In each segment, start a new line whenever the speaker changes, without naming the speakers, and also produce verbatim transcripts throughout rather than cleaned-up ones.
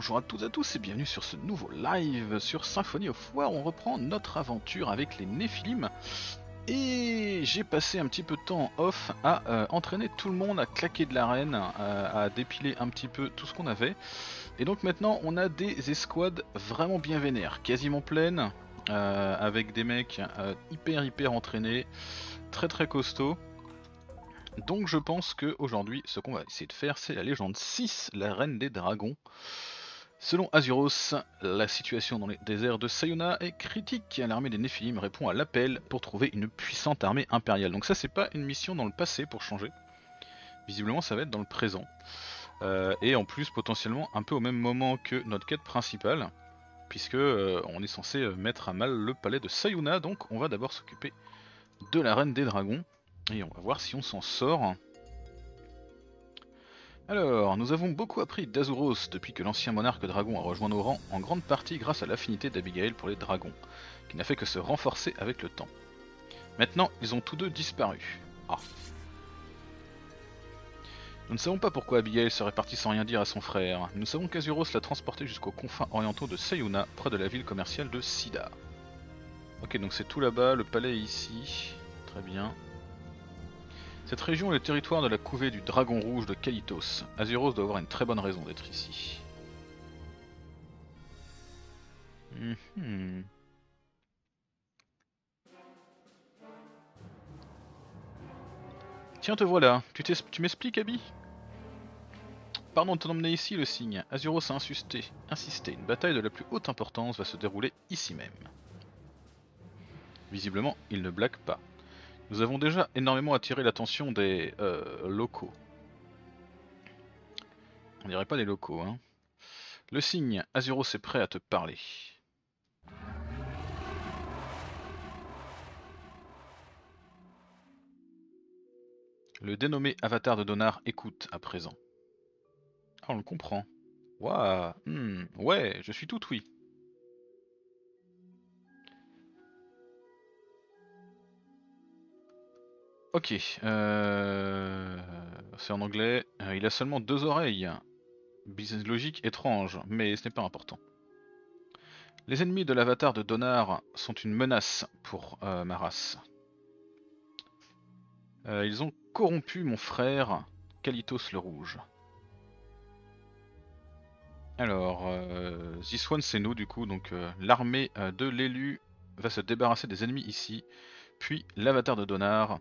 bonjour à toutes et à tous et bienvenue sur ce nouveau live sur Symphony of War. On reprend notre aventure avec les Néphilim. Et j'ai passé un petit peu de temps en off à euh, entraîner tout le monde, à claquer de l'arène, euh, à dépiler un petit peu tout ce qu'on avait. Et donc maintenant on a des escouades vraiment bien vénères, quasiment pleines, euh, avec des mecs euh, hyper hyper entraînés, très très costauds. Donc je pense que aujourd'hui ce qu'on va essayer de faire c'est la légende six, la reine des dragons. Selon Azuros, la situation dans les déserts de Sayona est critique. L'armée des Néphilim répond à l'appel pour trouver une puissante armée impériale. Donc ça c'est pas une mission dans le passé pour changer. Visiblement ça va être dans le présent. Euh, et en plus potentiellement un peu au même moment que notre quête principale. Puisque euh, on est censé mettre à mal le palais de Sayona. Donc on va d'abord s'occuper de la reine des dragons. Et on va voir si on s'en sort. Alors, nous avons beaucoup appris d'Azuros depuis que l'ancien monarque dragon a rejoint nos rangs, en grande partie grâce à l'affinité d'Abigail pour les dragons, qui n'a fait que se renforcer avec le temps. Maintenant, ils ont tous deux disparu. Ah. Nous ne savons pas pourquoi Abigail serait partie sans rien dire à son frère. Nous savons qu'Azuros l'a transporté jusqu'aux confins orientaux de Sayuna, près de la ville commerciale de Sida. Ok, donc c'est tout là-bas, le palais est ici. Très bien. Cette région est le territoire de la couvée du dragon rouge de Kalitos. Azuros doit avoir une très bonne raison d'être ici. Mmh. Tiens, te voilà. Tu, tu m'expliques, Abby? Pardon de t'emmener ici, le cygne. Azuros a insisté. insisté. Une bataille de la plus haute importance va se dérouler ici même. Visiblement, il ne blague pas. Nous avons déjà énormément attiré l'attention des euh, locaux. On dirait pas des locaux, hein. Le cygne, Azuros est prêt à te parler. Le dénommé avatar de Donar écoute à présent. Ah, on le comprend. Waouh, hmm, ouais, je suis tout oui. Ok, euh... c'est en anglais. Euh, il a seulement deux oreilles. Business logique étrange, mais ce n'est pas important. Les ennemis de l'avatar de Donar sont une menace pour euh, ma race. Euh, ils ont corrompu mon frère, Kalitos le Rouge. Alors, euh, this one c'est nous du coup, donc euh, l'armée euh, de l'élu va se débarrasser des ennemis ici, puis l'avatar de Donar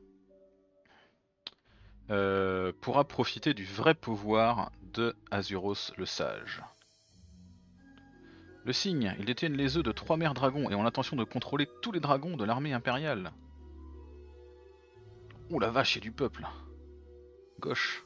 euh, pourra profiter du vrai pouvoir de Azuros le Sage. Le cygne, ils détiennent les œufs de trois mères dragons et ont l'intention de contrôler tous les dragons de l'armée impériale. Oh la vache, il y a du peuple. Gauche.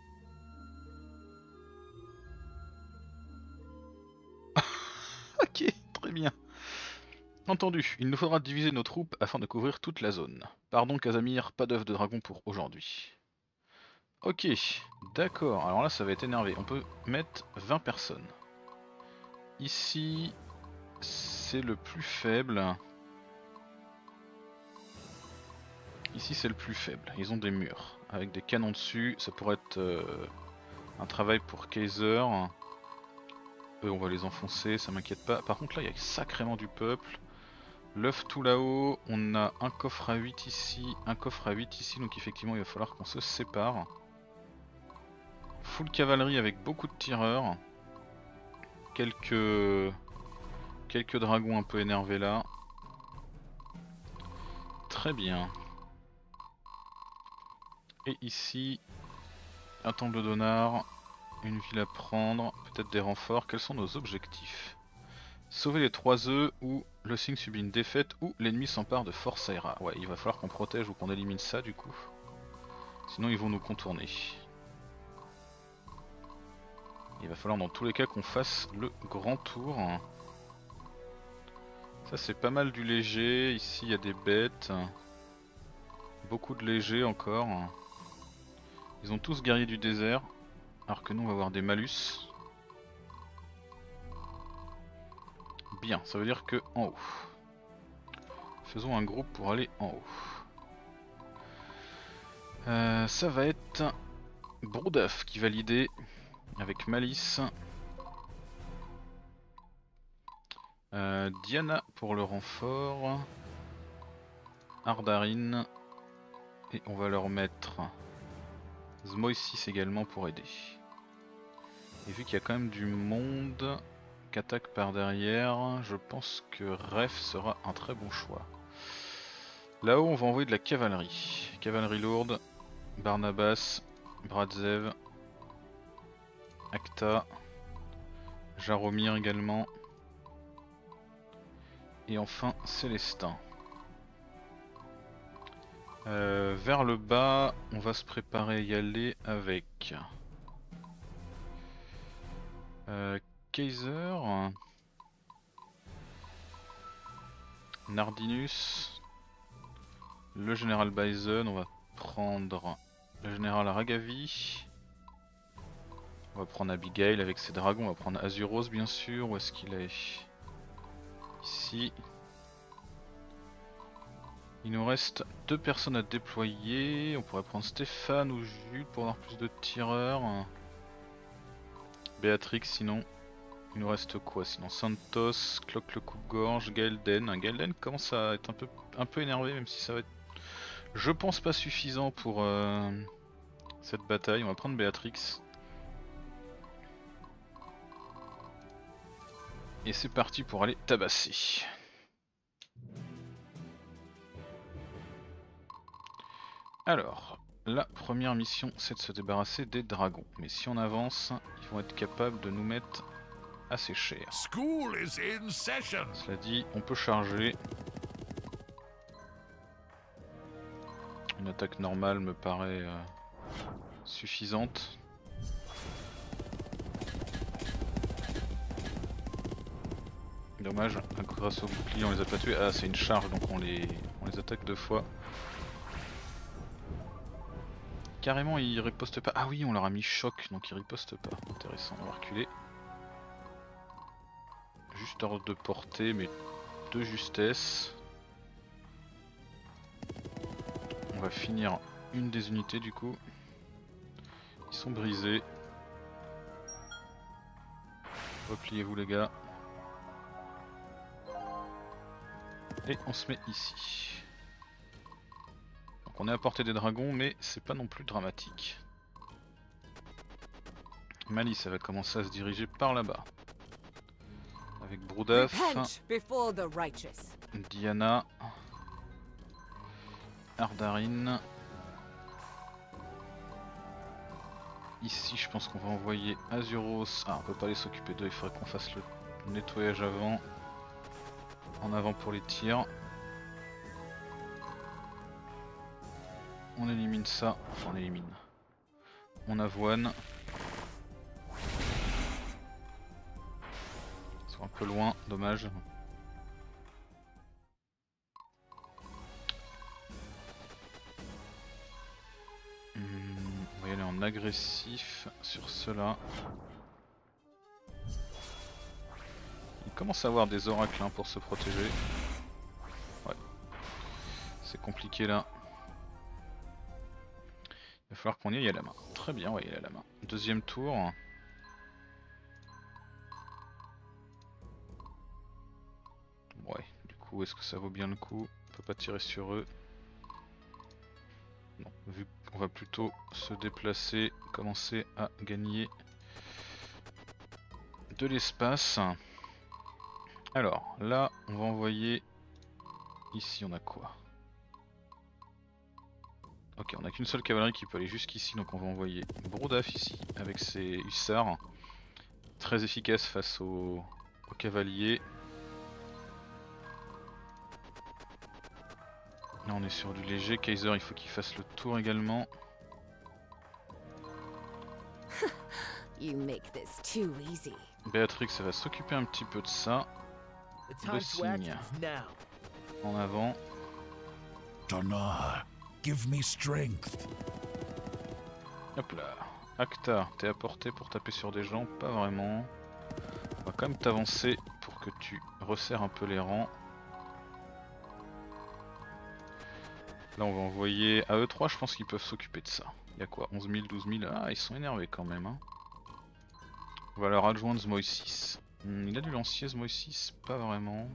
Ok, très bien. Entendu, il nous faudra diviser nos troupes afin de couvrir toute la zone. Pardon Casamir, pas d'œufs de dragon pour aujourd'hui. Ok, d'accord, alors là ça va être énervé. On peut mettre vingt personnes. Ici, c'est le plus faible. Ici c'est le plus faible. Ils ont des murs avec des canons dessus. Ça pourrait être euh, un travail pour Kaiser. Eux on va les enfoncer, ça m'inquiète pas. Par contre là il y a sacrément du peuple. L'œuf tout là-haut, on a un coffre à huit ici, un coffre à huit ici, donc effectivement il va falloir qu'on se sépare. Full cavalerie avec beaucoup de tireurs. Quelques... Quelques dragons un peu énervés là. Très bien. Et ici, un temple de Donar, une ville à prendre, peut-être des renforts. Quels sont nos objectifs? Sauver les trois œufs ou le cygne subit une défaite ou l'ennemi s'empare de Fort Saira. Ouais, il va falloir qu'on protège ou qu'on élimine ça du coup. Sinon ils vont nous contourner. Il va falloir dans tous les cas qu'on fasse le grand tour. Ça c'est pas mal du léger, ici il y a des bêtes. Beaucoup de léger encore. Ils ont tous guerriers du désert, alors que nous on va avoir des malus. Bien, ça veut dire que en haut. Faisons un groupe pour aller en haut. Euh, ça va être Broudaf qui va l'idée avec Malice. Euh, Diana pour le renfort. Ardarine. Et on va leur mettre Zmoisis également pour aider. Et vu qu'il y a quand même du monde qui attaque par derrière, je pense que Ref sera un très bon choix. Là-haut on va envoyer de la cavalerie. Cavalerie lourde, Barnabas, Bradzev, Acta, Jaromir également. Et enfin Célestin. Euh, vers le bas, on va se préparer à y aller avec euh, Kaiser, Nardinus, le général Bison, on va prendre le général Ragavi, on va prendre Abigail avec ses dragons, on va prendre Azuros bien sûr, où est-ce qu'il est? Ici. Il nous reste deux personnes à déployer, on pourrait prendre Stéphane ou Jules pour avoir plus de tireurs. Béatrix sinon. Il nous reste quoi sinon? Santos, Cloque le coupe-gorge, Gaelden. Gaelden commence à être un peu, un peu énervé même si ça va être, je pense, pas suffisant pour euh, cette bataille. On va prendre Béatrix. Et c'est parti pour aller tabasser. Alors, la première mission c'est de se débarrasser des dragons. Mais si on avance, ils vont être capables de nous mettre assez cher. Cela dit, on peut charger. Une attaque normale me paraît euh, suffisante. Dommage, grâce au bouclier on les a pas tués. Ah, c'est une charge donc on les, on les attaque deux fois. Carrément ils ripostent pas. Ah oui, on leur a mis choc donc ils ripostent pas. Intéressant, on va reculer. Juste hors de portée mais de justesse. On va finir une des unités du coup. Ils sont brisés. Repliez-vous les gars. Et on se met ici. Donc on est à portée des dragons mais c'est pas non plus dramatique. Mali ça va commencer à se diriger par là-bas. Avec Broudaf, Diana, Ardarine. Ici je pense qu'on va envoyer Azuros. Ah, on peut pas les s'occuper d'eux, il faudrait qu'on fasse le nettoyage avant. En avant pour les tirs. On élimine ça, enfin on élimine. On avoine. Ils sont un peu loin, dommage. Hum, on va y aller en agressif sur cela. Il commence à avoir des oracles hein, pour se protéger. Ouais. C'est compliqué là. Il va falloir qu'on y aille à la main. Très bien, on va y aller à la main. Deuxième tour. Ouais, du coup, est-ce que ça vaut bien le coup? On peut pas tirer sur eux. Non, vu qu'on va plutôt se déplacer, commencer à gagner de l'espace. Alors, là, on va envoyer... Ici, on a quoi? Ok, on a qu'une seule cavalerie qui peut aller jusqu'ici, donc on va envoyer Broudaf ici, avec ses hussards. Très efficace face aux, aux cavaliers. Là, on est sur du léger. Kaiser, il faut qu'il fasse le tour également. Béatrix, ça va s'occuper un petit peu de ça. Le signe en avant.
Give me strength.
Hop là. Acta, t'es à portée pour taper sur des gens? Pas vraiment. On va quand même t'avancer pour que tu resserres un peu les rangs. Là on va envoyer à eux trois, je pense qu'ils peuvent s'occuper de ça. Il y a quoi? onze mille, douze mille? Ah, ils sont énervés quand même. Hein. On va leur adjoindre Zmoisis. Hmm, il a du lancier ce mois-ci, pas vraiment.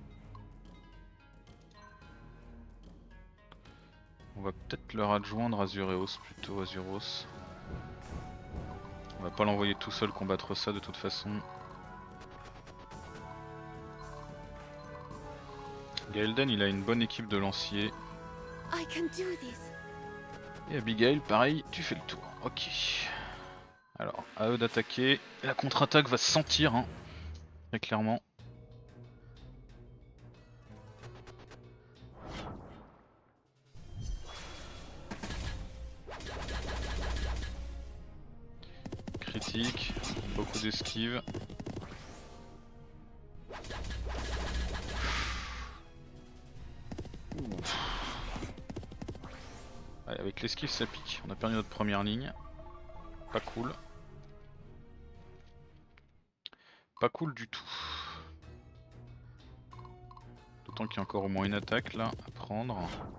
On va peut-être leur adjoindre Azureos plutôt, Azuros. On va pas l'envoyer tout seul combattre ça de toute façon. Gaelden il a une bonne équipe de lanciers.
I can do this.
Et Abigail pareil, tu fais le tour. Ok. Alors à eux d'attaquer. La contre-attaque va se sentir hein, très clairement. Critique, beaucoup d'esquives. Allez, avec l'esquive ça pique, on a perdu notre première ligne. Pas cool. Pas cool du tout. D'autant qu'il y a encore au moins une attaque là à prendre.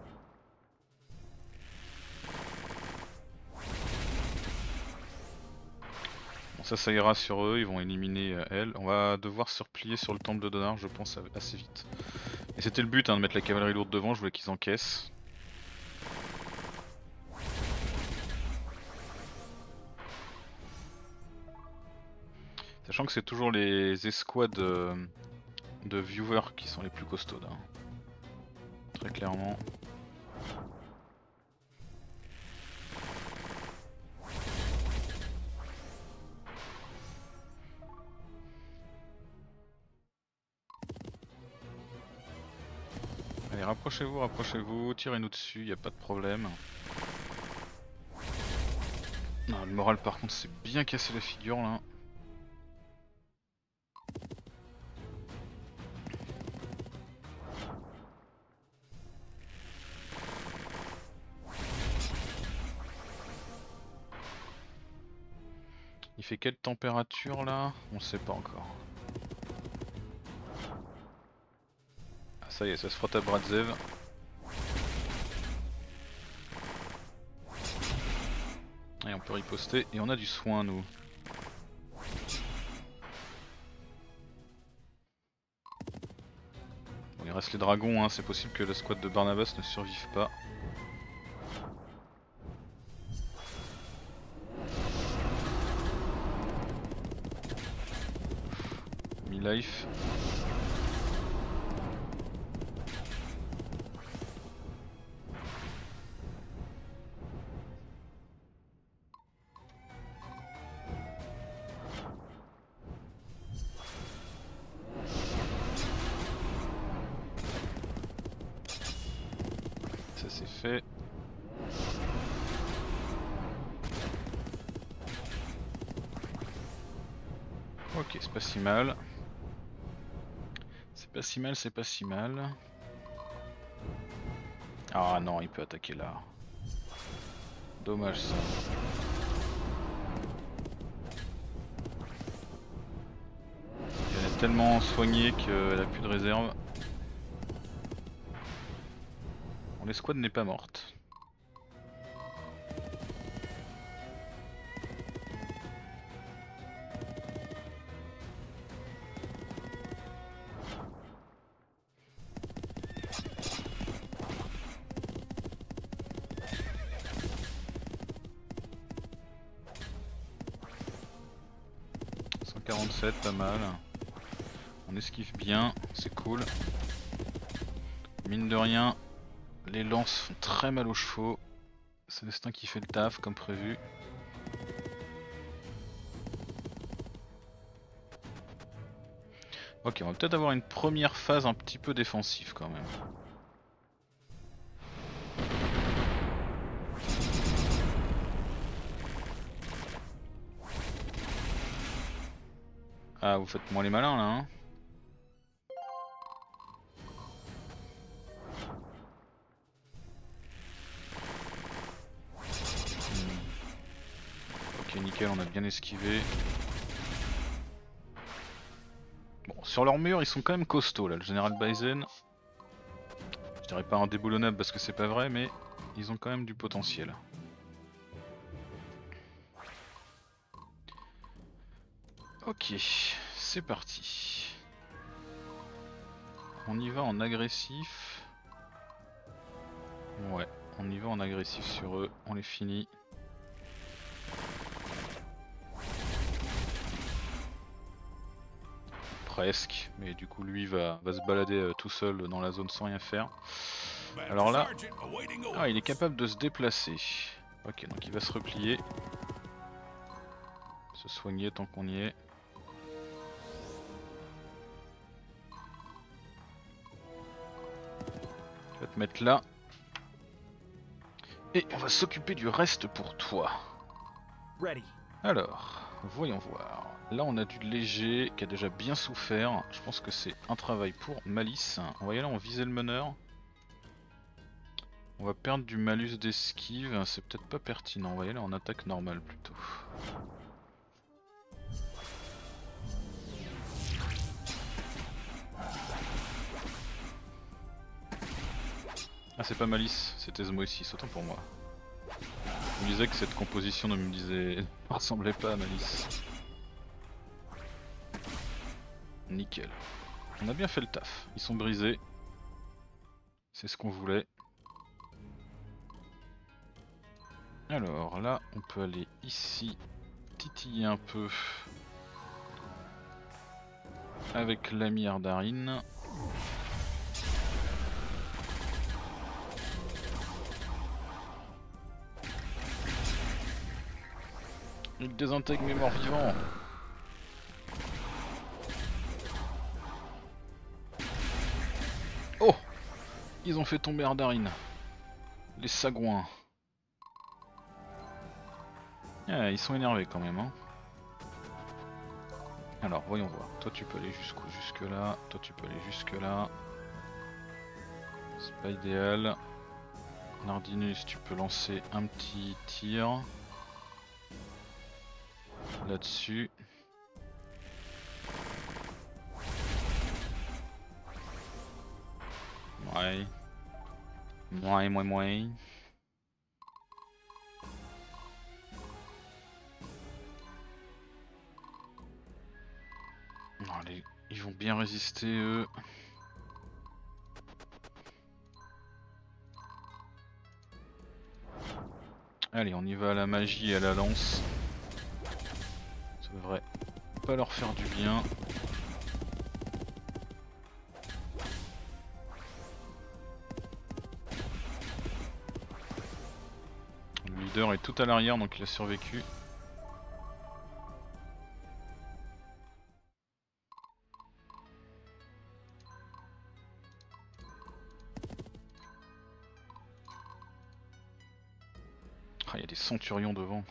Bon ça ça ira sur eux, ils vont éliminer euh, elle. On va devoir se replier sur le temple de Donar je pense assez vite. Et c'était le but hein, de mettre la cavalerie lourde devant, je voulais qu'ils encaissent. Sachant que c'est toujours les escouades euh, de viewers qui sont les plus costauds hein. Très clairement. Allez rapprochez-vous, rapprochez-vous, tirez-nous dessus, y a pas de problème. Non, le moral par contre c'est bien cassé la figure là. Il fait quelle température là? On sait pas encore. Ah ça y est, ça se frotte à Bradzev. Et on peut riposter et on a du soin nous. Bon, il reste les dragons, hein. C'est possible que le squad de Barnabas ne survive pas. Mi-life. Ça c'est fait. Ok, c'est pas si mal. C'est pas si mal, c'est pas si mal. Ah non, il peut attaquer là. Dommage ça. Elle est tellement soignée qu'elle a plus de réserve. Bon, l'escouade n'est pas morte. cent quarante-sept, pas mal. On esquive bien, c'est cool. Mine de rien, les lances font très mal aux chevaux. Célestin qui fait le taf comme prévu. Ok, on va peut-être avoir une première phase un petit peu défensive quand même. Ah, vous faites moins les malins là, hein. Hmm. Ok, nickel, on a bien esquivé. Bon, sur leur mur, ils sont quand même costauds là, le général Baizen. Je dirais pas indéboulonnable parce que c'est pas vrai, mais ils ont quand même du potentiel. Ok, c'est parti. On y va en agressif. Ouais, on y va en agressif sur eux, on les finit. Presque, mais du coup lui va, va se balader euh, tout seul dans la zone sans rien faire. Alors là, ah, il est capable de se déplacer. Ok, donc il va se replier. Se soigner tant qu'on y est. Je vais te mettre là. Et on va s'occuper du reste pour toi.
Ready.
Alors, voyons voir. Là on a du léger qui a déjà bien souffert. Je pense que c'est un travail pour Malice. On va y aller, on viser le meneur. On va perdre du malus d'esquive, c'est peut-être pas pertinent. On va y aller en attaque normale plutôt. Ah c'est pas Malice, c'est Esmoïsis, autant pour moi. Je me disais que cette composition ne me disait... ne ressemblait pas à Malice. Nickel. On a bien fait le taf, ils sont brisés. C'est ce qu'on voulait. Alors là on peut aller ici, titiller un peu avec l'ami Ardarine. Il désintègre mes morts vivants. Oh! Ils ont fait tomber Ardarine. Les sagouins. Ah, ils sont énervés quand même. Hein. Alors voyons voir. Toi tu peux aller jusqu'où? Jusque là. Toi tu peux aller jusque là. C'est pas idéal. Nardinus, tu peux lancer un petit tir. Là-dessus. Ouais. Mouais, mouais, mouais. Non, les... Ils vont bien résister eux. Allez, on y va à la magie et à la lance. Ça devrait pas leur faire du bien. Le leader est tout à l'arrière donc il a survécu. Ah, il y a des centurions devant.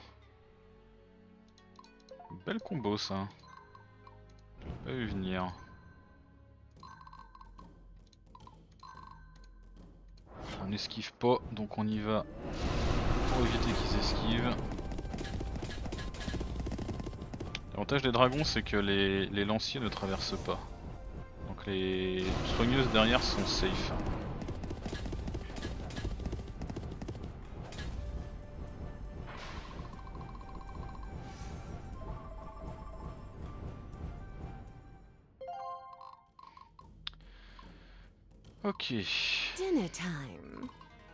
Belle combo ça. J'ai pas vu venir. On n'esquive pas donc on y va pour éviter qu'ils esquivent. L'avantage des dragons c'est que les, les lanciers ne traversent pas. Donc les soigneuses derrière sont safe. Ok.
Dinner time.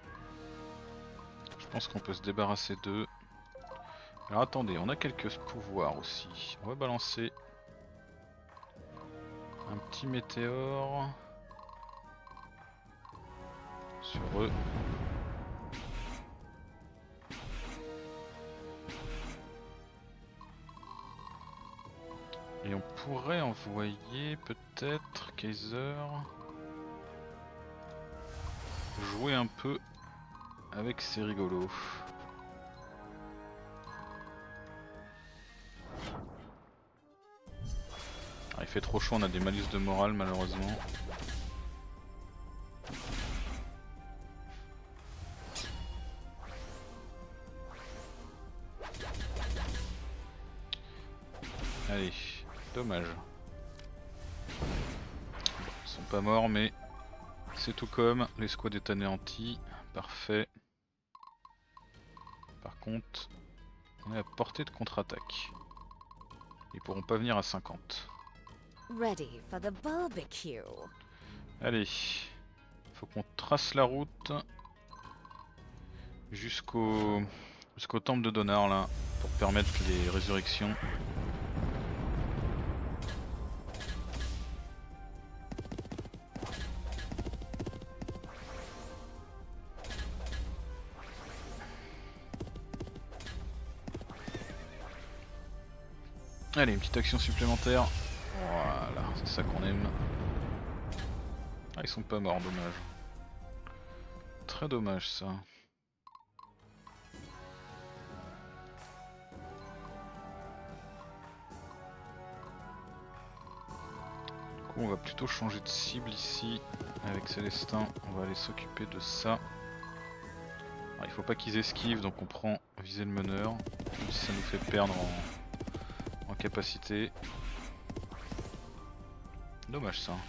Je pense qu'on peut se débarrasser d'eux. Alors attendez, on a quelques pouvoirs aussi. On va balancer un petit météore sur eux. Et on pourrait envoyer peut-être Kaiser jouer un peu avec ces rigolos. Ah, il fait trop chaud, on a des malus de morale malheureusement. Allez, dommage. Bon, ils sont pas morts mais c'est tout comme, l'escouade est anéantie, parfait. Par contre, on est à portée de contre-attaque. Ils pourront pas venir à cinquante.
Ready for the barbecue.
Allez, faut qu'on trace la route jusqu'au jusqu'au temple de Donar là, pour permettre les résurrections. Allez, une petite action supplémentaire. Voilà, c'est ça qu'on aime. Ah, ils sont pas morts, dommage. Très dommage ça. Du coup, on va plutôt changer de cible ici. Avec Célestin, on va aller s'occuper de ça. Alors, il faut pas qu'ils esquivent, donc on prend viser le meneur. Même si ça nous fait perdre en, en capacité. Dommage ça.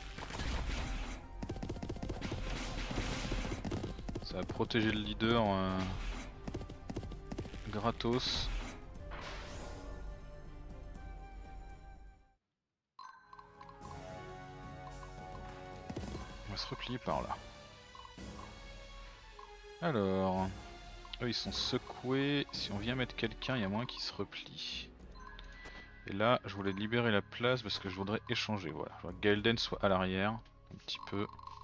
Ça va protéger le leader euh, gratos. On va se replier par là. Alors, eux ils sont secoués. Si on vient mettre quelqu'un, il y a moins qui se replie. Et là, je voulais libérer la place parce que je voudrais échanger. Voilà, je vois que Gaelden soit à l'arrière, un petit peu.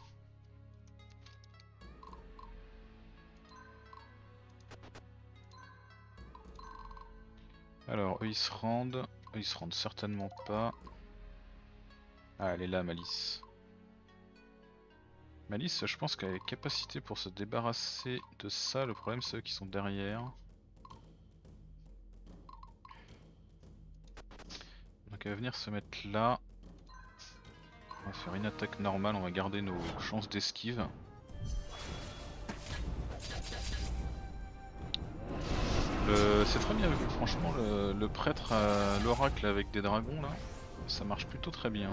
Alors, eux ils se rendent. Eux ils se rendent certainement pas. Ah, elle est là, Malice. Malice, je pense qu'elle a les capacités pour se débarrasser de ça. Le problème, c'est eux qui sont derrière. Donc, elle va venir se mettre là. On va faire une attaque normale. On va garder nos chances d'esquive. C'est très bien vu, franchement, le, le prêtre à l'oracle avec des dragons là, ça marche plutôt très bien.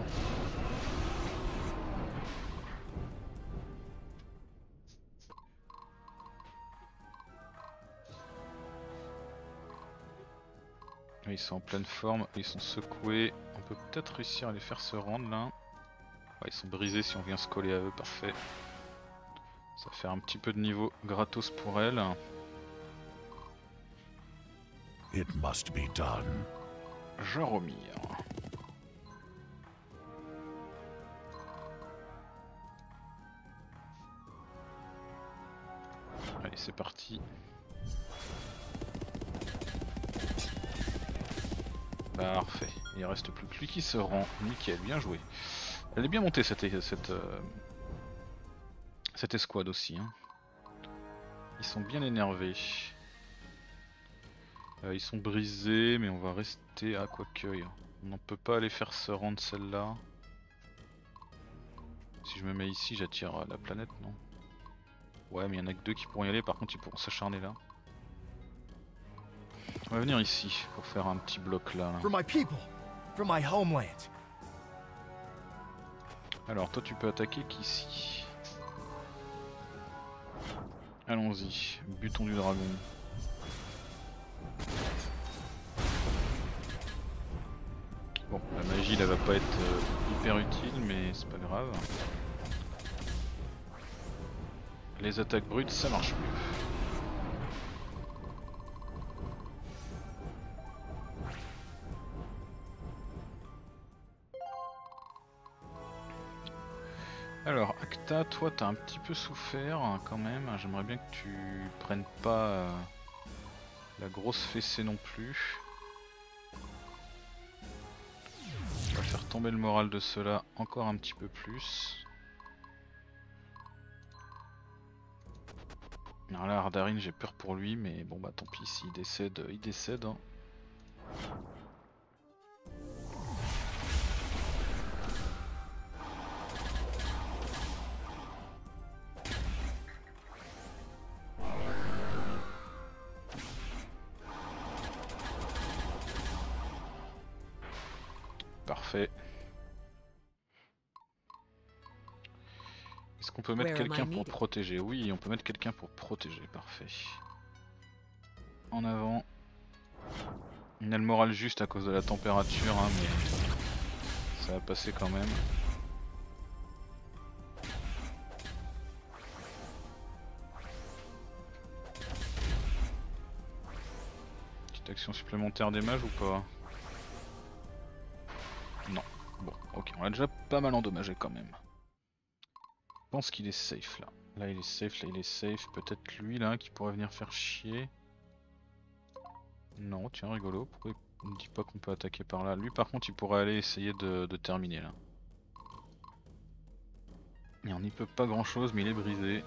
Ils sont en pleine forme, ils sont secoués, on peut peut-être réussir à les faire se rendre là. Ouais, ils sont brisés si on vient se coller à eux, parfait. Ça va faire un petit peu de niveau gratos pour elle.
It must be done.
Jaromir. Allez, c'est parti. Parfait. Il reste plus que lui qui se rend. Nickel, bien joué. Elle est bien montée cette, cette, euh, cette escouade aussi. Hein. Ils sont bien énervés. Euh, ils sont brisés, mais on va rester à Quoicueil. On ne peut pas aller faire se rendre celle-là. Si je me mets ici, j'attire la planète, non? Ouais, mais il y en a que deux qui pourront y aller, par contre ils pourront s'acharner là. On va venir ici pour faire un petit bloc là. là.
For my people, for my homeland.
Alors toi tu peux attaquer qu'ici. Allons-y, butons du dragon. Bon, la magie là va pas être euh, hyper utile, mais c'est pas grave. Les attaques brutes ça marche mieux. Alors Acta, toi t'as un petit peu souffert hein, quand même, j'aimerais bien que tu prennes pas euh, la grosse fessée non plus. On va faire tomber le moral de ceux-là encore un petit peu plus. Alors là Ardarine j'ai peur pour lui mais bon bah tant pis s'il décède, il décède. Hein. Parfait. Est-ce qu'on peut mettre quelqu'un pour protéger? Oui, on peut mettre quelqu'un pour protéger, parfait. En avant. On a le moral juste à cause de la température, hein, mais ça va passer quand même. L'action supplémentaire des mages ou pas? Non. Bon, ok, on l'a déjà pas mal endommagé quand même. Je pense qu'il est safe là. Là il est safe, là il est safe. Peut-être lui là qui pourrait venir faire chier. Non, tiens, rigolo. Pourquoi il me dit pas qu'on peut attaquer par là? Lui par contre il pourrait aller essayer de, de terminer là. Et on n'y peut pas grand chose, mais il est brisé.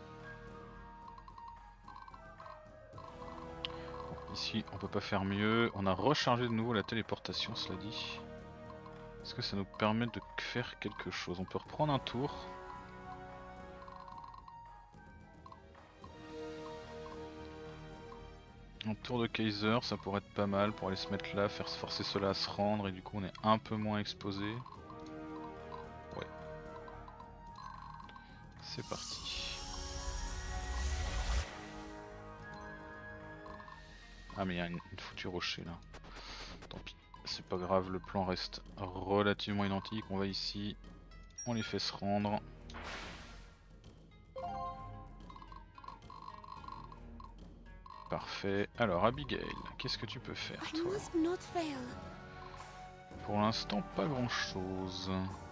Ici on peut pas faire mieux. On a rechargé de nouveau la téléportation, cela dit. Est-ce que ça nous permet de faire quelque chose? On peut reprendre un tour. Un tour de Kaiser, ça pourrait être pas mal pour aller se mettre là, faire forcer cela à se rendre et du coup on est un peu moins exposé. Ouais. C'est parti. Ah mais il y a une, une foutue rocher là. Tant pis, c'est pas grave, le plan reste relativement identique. On va ici, on les fait se rendre. Parfait. Alors Abigail, qu'est-ce que tu peux faire
I
toi?
must not fail.
Pour l'instant pas grand chose.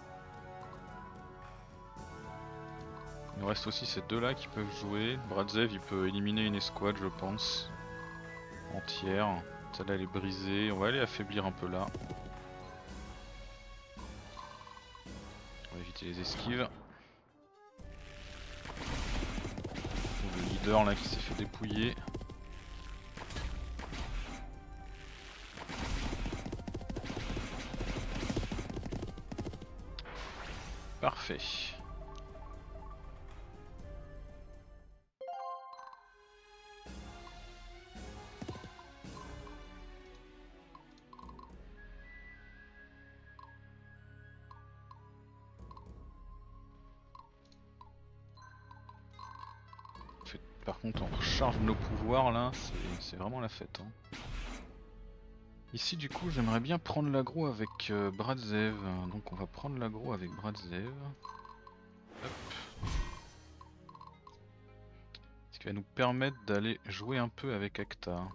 Il nous reste aussi ces deux là qui peuvent jouer. Bradzev il peut éliminer une escouade je pense. Entière. Celle-là elle est brisée. On va aller affaiblir un peu là. On va éviter les esquives. Le leader là qui s'est fait dépouiller. Parfait. Par contre on recharge nos pouvoirs là, c'est vraiment la fête. Hein. Ici du coup j'aimerais bien prendre l'aggro avec euh, Bradzev, donc on va prendre l'aggro avec Bradzev. Hop. Ce qui va nous permettre d'aller jouer un peu avec Acta.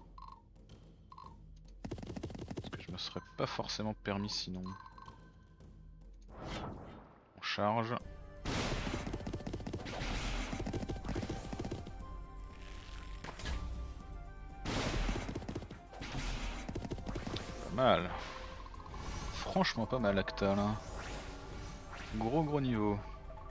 Parce que je me serais pas forcément permis sinon. On charge. Mal. Franchement pas mal Acta là. Gros gros niveau.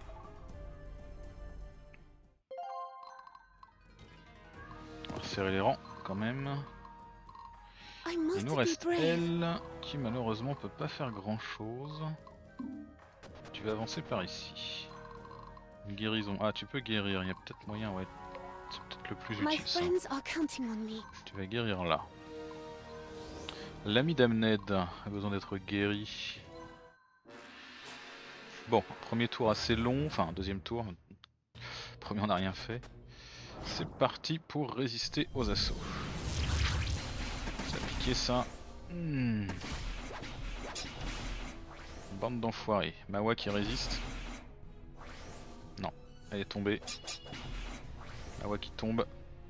On va resserrer les rangs quand même. Il nous reste elle qui malheureusement peut pas faire grand chose. Tu vas avancer par ici. Une guérison. Ah tu peux guérir, il y a peut-être moyen, ouais. C'est peut-être le plus utile ça. Tu vas guérir là. L'ami d'Amned a besoin d'être guéri. Bon, premier tour assez long, enfin deuxième tour. Premier on n'a rien fait. C'est parti pour résister aux assauts. Ça a piqué ça. Hmm. Bande d'enfoirés. Mawa qui résiste. Non, elle est tombée. Mawa qui tombe.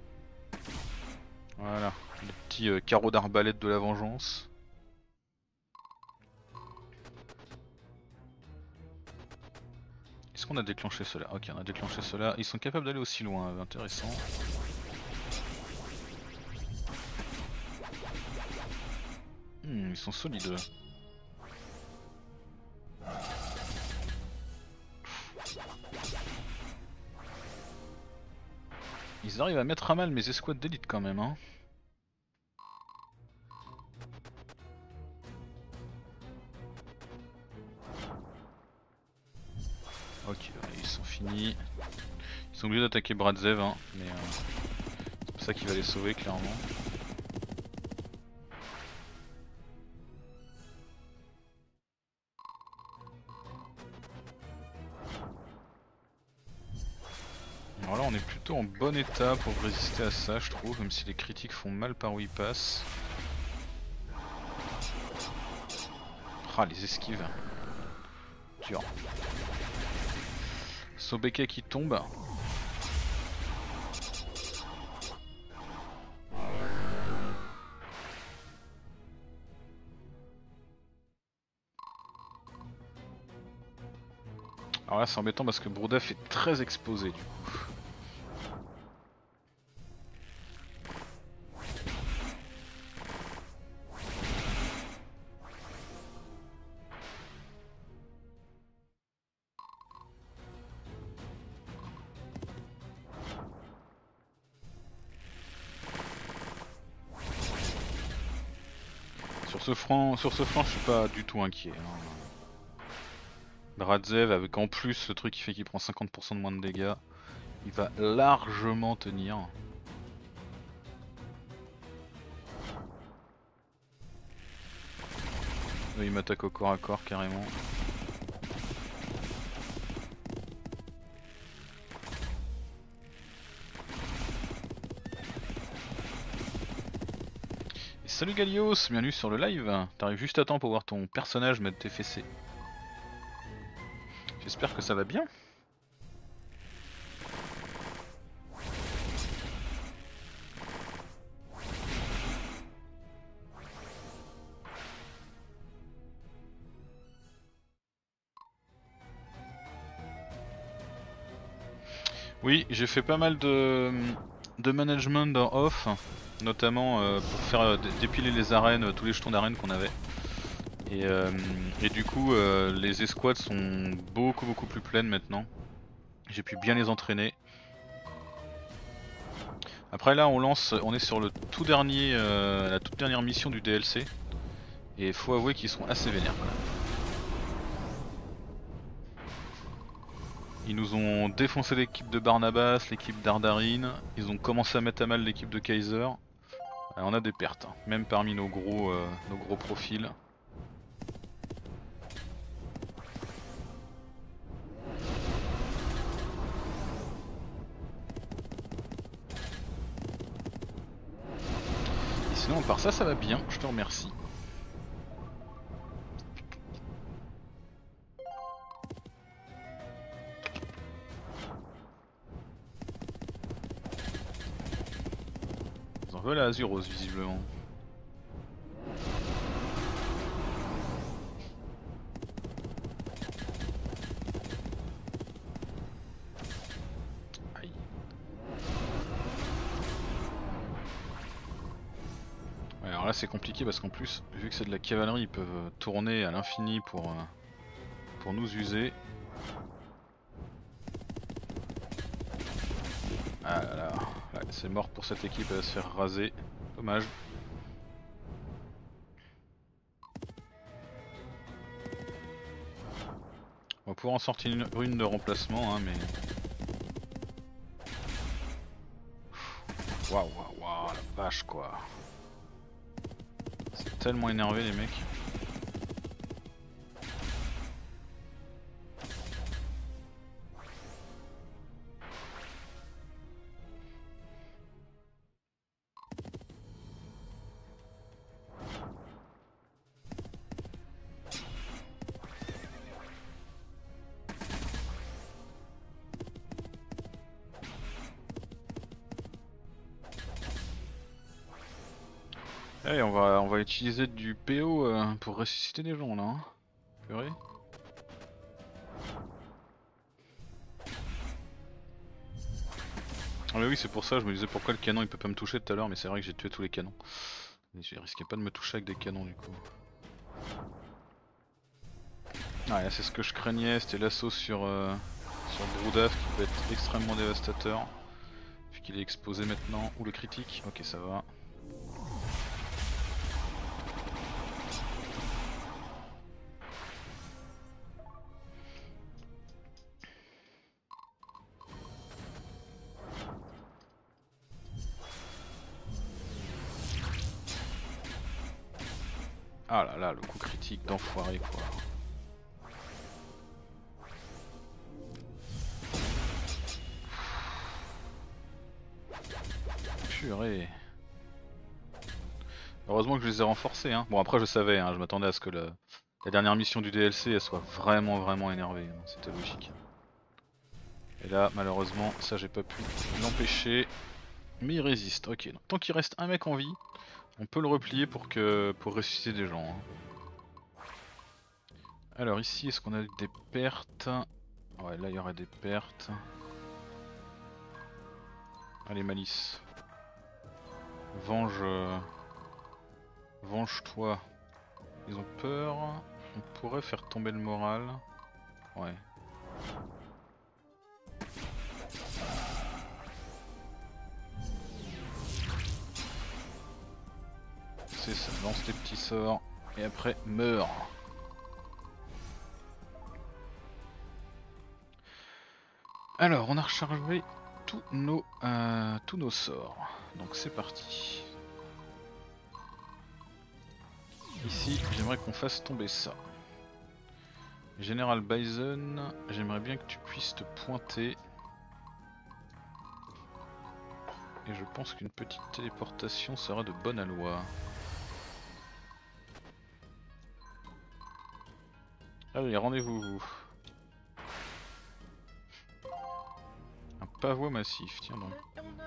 Voilà. Le petit euh, carreau d'arbalète de la vengeance. Est-ce qu'on a déclenché cela? Ok, on a déclenché cela. Ils sont capables d'aller aussi loin, intéressant. Hmm, ils sont solides. Ils arrivent à mettre à mal mes escouades d'élite quand même, hein. Ok, ils sont finis. Ils sont obligés d'attaquer Bradzev, hein, mais euh, c'est pour ça qu'il va les sauver clairement. Alors là on est plutôt en bon état pour résister à ça je trouve, même si les critiques font mal par où ils passent. Ah les esquives. Dur. Sobeke qui tombe. Alors là c'est embêtant parce que Broudaf est très exposé du coup. Sur ce flanc, sur ce flanc je suis pas du tout inquiet. Hein. Dradzev avec en plus ce truc qui fait qu'il prend cinquante pour cent de moins de dégâts, il va largement tenir. Là, il m'attaque au corps à corps carrément. Salut Galios, bienvenue sur le live. T'arrives juste à temps pour voir ton personnage mettre tes fessées. J'espère que ça va bien. Oui, j'ai fait pas mal de, de management dans off, notamment euh, pour faire euh, dépiler les arènes, euh, tous les jetons d'arène qu'on avait. Et, euh, et du coup, euh, les escouades sont beaucoup beaucoup plus pleines maintenant. J'ai pu bien les entraîner. Après là, on lance, on est sur le tout dernier, euh, la toute dernière mission du D L C, et faut avouer qu'ils sont assez vénères. Ils nous ont défoncé l'équipe de Barnabas, l'équipe d'Ardarine, ils ont commencé à mettre à mal l'équipe de Kaiser. Alors, on a des pertes, hein, même parmi nos gros, euh, nos gros profils. Et sinon, à part ça, ça va bien, je te remercie. Ils en veulent à Azuros visiblement. Aïe. Ouais, alors là c'est compliqué parce qu'en plus, vu que c'est de la cavalerie, ils peuvent tourner à l'infini pour, euh, pour nous user. Ah là là, ouais, c'est mort pour cette équipe, elle va se faire raser. Dommage. On va pouvoir en sortir une rune de remplacement, hein, mais... Waouh, waouh, waouh, la vache quoi. C'est tellement énervé les mecs. Allez, on va, on va utiliser du P O euh, pour ressusciter des gens là. Hein. Purée. Ah mais oui, c'est pour ça, je me disais pourquoi le canon il peut pas me toucher tout à l'heure, mais c'est vrai que j'ai tué tous les canons. Et je risquais pas de me toucher avec des canons du coup. Ah là c'est ce que je craignais, c'était l'assaut sur, euh, sur Broudaf qui peut être extrêmement dévastateur. Vu qu'il est exposé maintenant. Ou le critique, ok ça va. Ah là là, le coup critique d'enfoiré quoi. Purée. Heureusement que je les ai renforcés hein. Bon après je savais, hein, je m'attendais à ce que le, la dernière mission du D L C elle soit vraiment vraiment énervée, hein. C'était logique. Et là malheureusement ça j'ai pas pu l'empêcher. Mais il résiste, ok. Donc, tant qu'il reste un mec en vie, on peut le replier pour que pour ressusciter des gens. Hein. Alors ici est-ce qu'on a des pertes? Ouais, là il y aurait des pertes. Allez, Malice. Venge. Euh... Venge-toi. Ils ont peur. On pourrait faire tomber le moral. Ouais. C'est ça, lance tes petits sorts et après meurs. Alors on a rechargé tous nos, euh, tous nos sorts. Donc c'est parti. Ici j'aimerais qu'on fasse tomber ça. Général Bison, j'aimerais bien que tu puisses te pointer. Et je pense qu'une petite téléportation sera de bonne aloi. Allez, rendez-vous. Un pavois massif, tiens donc.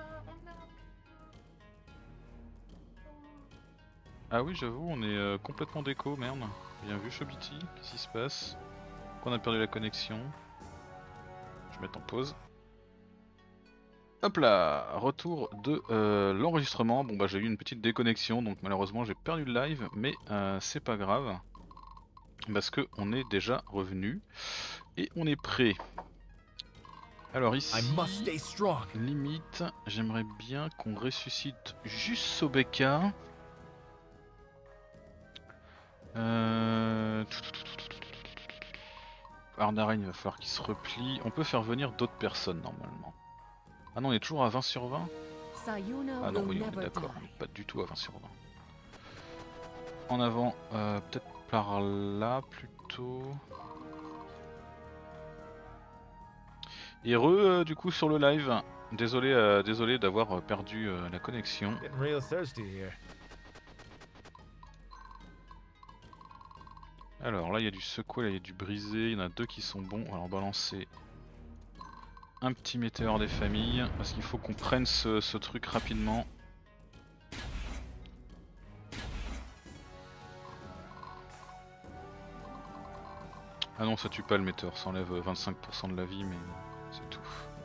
Ah oui, j'avoue, on est euh, complètement déco, merde. Bien vu, Chobiti, qu'est-ce qui se passe? Qu'on a perdu la connexion. Je vais mettre en pause. Hop là, retour de euh, l'enregistrement. Bon bah j'ai eu une petite déconnexion, donc malheureusement j'ai perdu le live, mais euh, c'est pas grave. Parce que on est déjà revenu et on est prêt. Alors ici, limite, j'aimerais bien qu'on ressuscite juste Sobeka. Euh... Ardarin, il va falloir qu'il se replie. On peut faire venir d'autres personnes normalement. Ah non, on est toujours à vingt sur vingt. Ah non, oui, on est d'accord, on est pas du tout à vingt sur vingt. En avant, euh, peut-être par là plutôt. Et re, euh, du coup sur le live, désolé, euh, désolé d'avoir perdu euh, la connexion. Alors là il y a du secoué, là il y a du brisé, il y en a deux qui sont bons. Alors balancer un petit météore des familles, parce qu'il faut qu'on prenne ce, ce truc rapidement. Ah non, ça tue pas le météore, ça enlève vingt-cinq pour cent de la vie, mais c'est tout.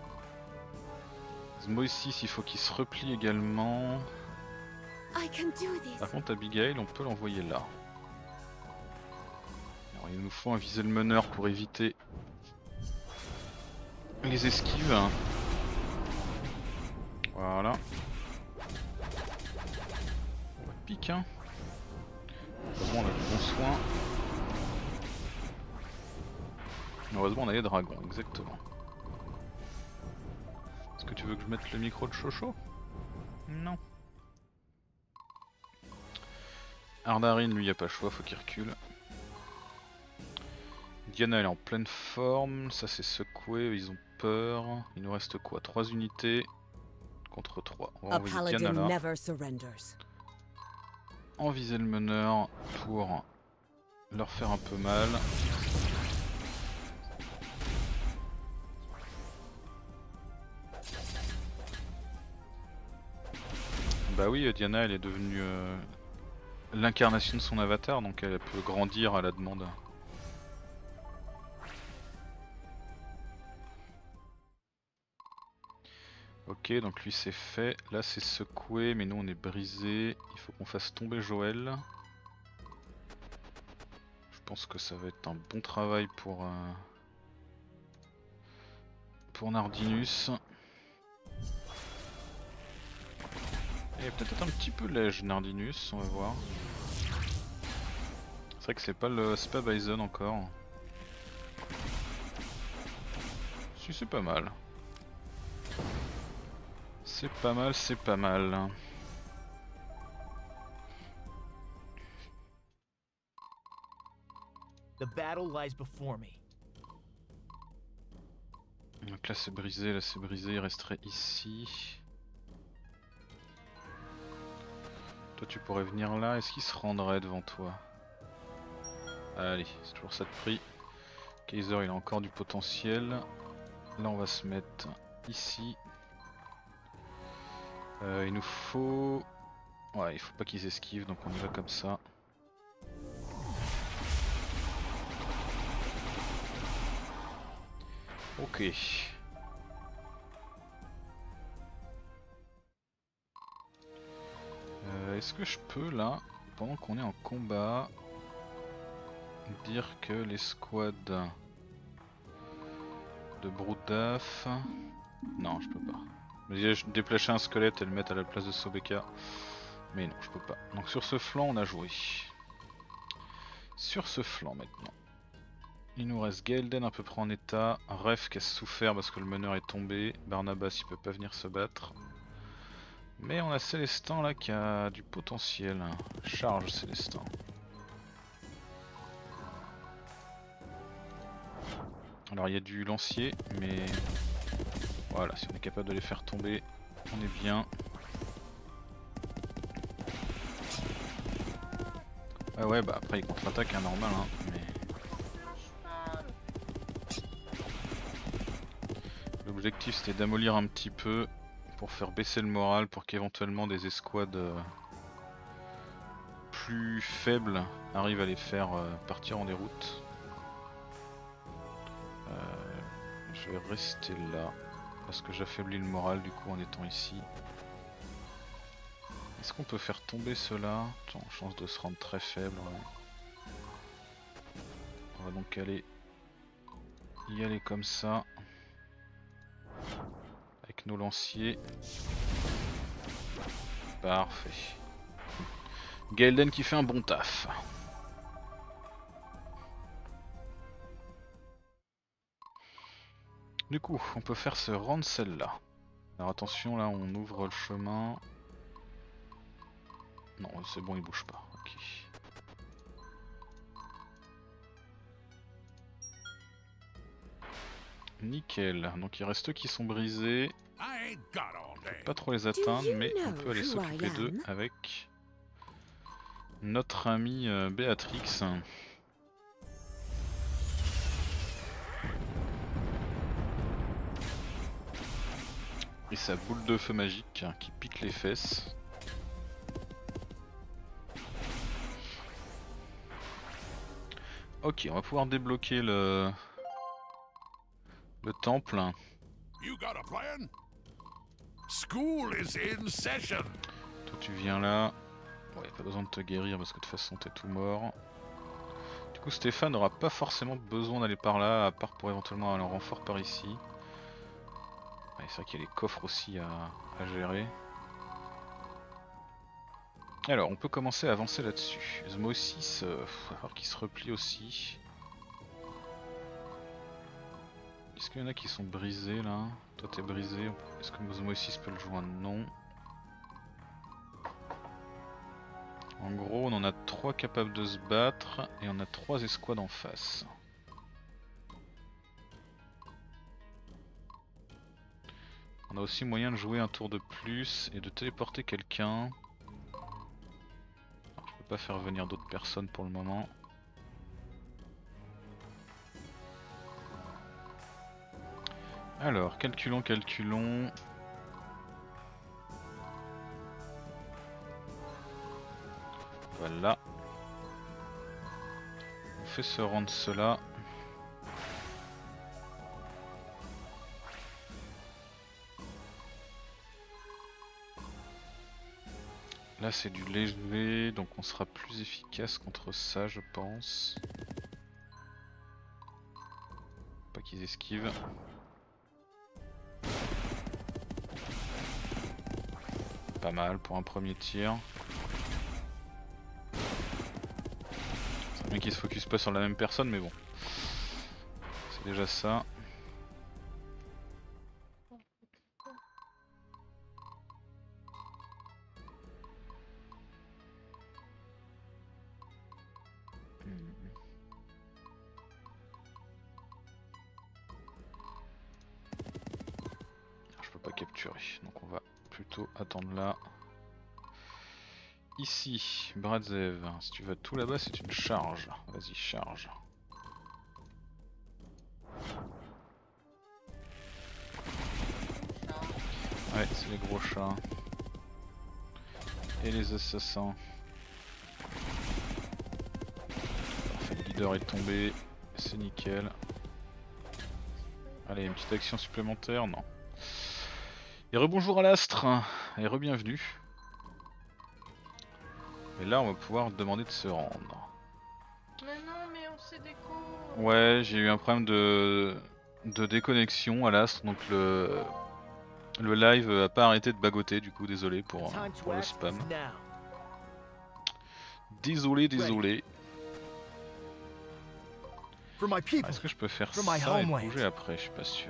Zmoisis, il faut qu'il se replie également. Par contre, Abigail, on peut l'envoyer là. Alors, il nous faut un viser le meneur pour éviter les esquives. Voilà. On va pique, hein. Heureusement, on a du bon soin. Heureusement on a les dragons, exactement. Est-ce que tu veux que je mette le micro de Chocho? Non. Ardarin, lui, y a pas le choix, faut qu'il recule. Diana, elle est en pleine forme, ça c'est secoué, ils ont peur. Il nous reste quoi? trois unités contre trois. On va envoyer Diana là. Enviser le meneur pour leur faire un peu mal. Bah oui, Diana elle est devenue euh, l'incarnation de son avatar, donc elle peut grandir à la demande. Ok, donc lui c'est fait, là c'est secoué, mais nous on est brisé, il faut qu'on fasse tomber Joël. Je pense que ça va être un bon travail pour, euh, pour Nardinus. Il est peut-être un petit peu léger Nardinus, on va voir. C'est vrai que c'est pas le c'est pas Bison encore. Si c'est pas mal. C'est pas mal, c'est pas mal.
The battle lies before me.
Donc là c'est brisé, là c'est brisé, il resterait ici. Toi tu pourrais venir là, est-ce qu'il se rendrait devant toi? Allez, c'est toujours ça de prix. Kaiser il a encore du potentiel. Là on va se mettre ici. Euh, il nous faut... Ouais, il faut pas qu'ils esquivent, donc on y va comme ça. Ok. Euh, Est-ce que je peux là, pendant qu'on est en combat, dire que les squads de Broodaf... Non, je peux pas. Je déplacer un squelette et le mettre à la place de Sobeka. Mais non, je peux pas. Donc sur ce flanc, on a joué. Sur ce flanc maintenant. Il nous reste Gaelden à peu près en état. Ref qui a souffert parce que le meneur est tombé. Barnabas il peut pas venir se battre. Mais on a Célestin là qui a du potentiel. Charge Célestin. Alors il y a du lancier, mais voilà, si on est capable de les faire tomber, on est bien. Ouais ouais bah après il contre-attaque hein, normal hein, mais... L'objectif c'était d'amollir un petit peu pour faire baisser le moral pour qu'éventuellement des escouades euh, plus faibles arrivent à les faire euh, partir en déroute. Euh, je vais rester là parce que j'affaiblis le moral du coup en étant ici. Est-ce qu'on peut faire tomber cela? Attends, chance de se rendre très faible. Ouais. On va donc aller y aller comme ça. Avec nos lanciers. Parfait. Gaelden qui fait un bon taf. Du coup, on peut faire se rendre celle-là. Alors attention, là on ouvre le chemin. Non, c'est bon, il bouge pas. Ok. Nickel. Donc il reste eux qui sont brisés.
I ain't got all
On peut
day.
pas trop les atteindre, mais on peut aller s'occuper d'eux avec notre amie euh, Béatrix. Et sa boule de feu magique qui pique les fesses. Ok, on va pouvoir débloquer le le temple.
You got a plan? School is in session.
Toi tu viens là. Bon, y a pas besoin de te guérir parce que de toute façon t'es tout mort. Du coup Stéphane n'aura pas forcément besoin d'aller par là, à part pour éventuellement aller en renfort par ici. Ouais, c'est vrai qu'il y a les coffres aussi à, à gérer. Alors on peut commencer à avancer là-dessus. Zmosis, euh, faut voir qu'il se replie aussi. Est-ce qu'il y en a qui sont brisés là? Toi t'es brisé, est-ce que Zmosis peut le joindre? Non. En gros on en a trois capables de se battre et on a trois escouades en face. On a aussi moyen de jouer un tour de plus et de téléporter quelqu'un. Je peux pas faire venir d'autres personnes pour le moment. Alors, calculons, calculons. Voilà. On fait se rendre cela. Là c'est du léger, donc on sera plus efficace contre ça je pense. Pas qu'ils esquivent. Pas mal pour un premier tir. C'est bien qu'ils se focus pas sur la même personne mais bon. C'est déjà ça. Donc on va plutôt attendre là. Ici, Bradzev, si tu vas tout là-bas c'est une charge. Vas-y, charge. Ouais, c'est les gros chats. Et les assassins. Parfait, le leader est tombé. C'est nickel. Allez, une petite action supplémentaire, non. Et rebonjour à l'astre, et re-bienvenue. Et là on va pouvoir demander de se rendre.
Mais non, mais on s'est déco.
Ouais, j'ai eu un problème de, de déconnexion à l'astre, donc le, le live a pas arrêté de bagoter, du coup désolé pour,
Time to
pour le
act
spam.
is now.
Désolé, désolé.
For my people.
Est-ce que je peux faire
From my
ça et
homeland.
bouger après? Je suis pas sûr.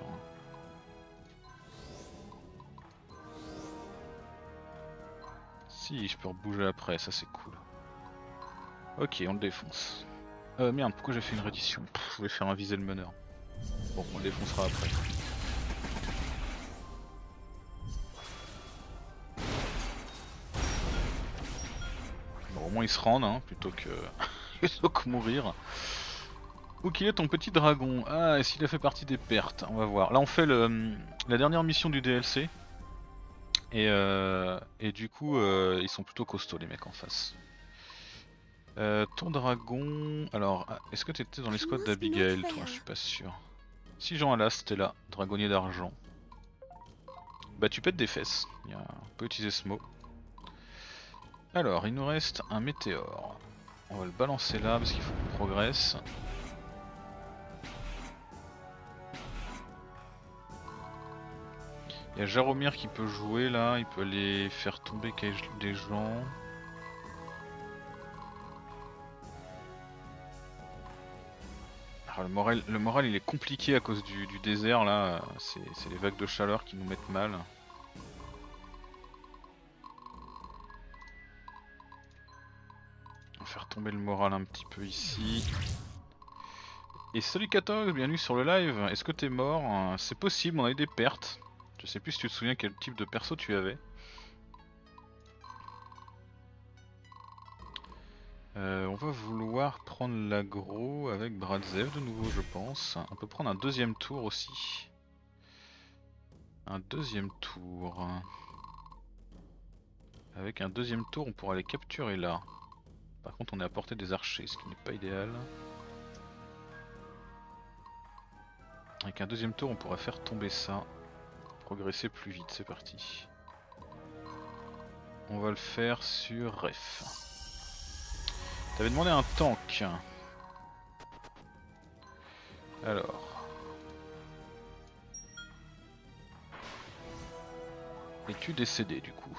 Si, je peux rebouger après, ça c'est cool. Ok, on le défonce. Euh merde, pourquoi j'ai fait une reddition? Pff, je voulais faire un viser le meneur. Bon, on le défoncera après. Bon, au moins il se rend, hein, plutôt que plutôt que mourir. Où qu'il est ton petit dragon? Ah, est-ce qu'il a fait partie des pertes? On va voir. Là on fait le, la dernière mission du D L C. Et, euh, et du coup, euh, ils sont plutôt costauds les mecs en face. Euh, ton dragon... Alors, ah, est-ce que t'étais dans les squads d'Abigail toi? Je suis pas sûr. Si Jean Alas, t'es là, dragonnier d'argent. Bah tu pètes des fesses, il y a... on peut utiliser ce mot. Alors, il nous reste un météore. On va le balancer là parce qu'il faut qu'on progresse. Il y a Jaromir qui peut jouer là, il peut aller faire tomber des gens. Alors, le, moral, le moral il est compliqué à cause du, du désert là, c'est les vagues de chaleur qui nous mettent mal. On va faire tomber le moral un petit peu ici. Et salut Katox, bienvenue sur le live. Est-ce que t'es mort? C'est possible, on a eu des pertes. Je sais plus si tu te souviens quel type de perso tu avais. Euh, on va vouloir prendre l'agro avec Bradzev de nouveau je pense. On peut prendre un deuxième tour aussi. Un deuxième tour. Avec un deuxième tour on pourra les capturer là. Par contre on est à portée des archers, ce qui n'est pas idéal. Avec un deuxième tour on pourra faire tomber ça. Progresser plus vite, c'est parti. On va le faire sur Ref. T'avais demandé un tank. Alors. Es-tu décédé du coup?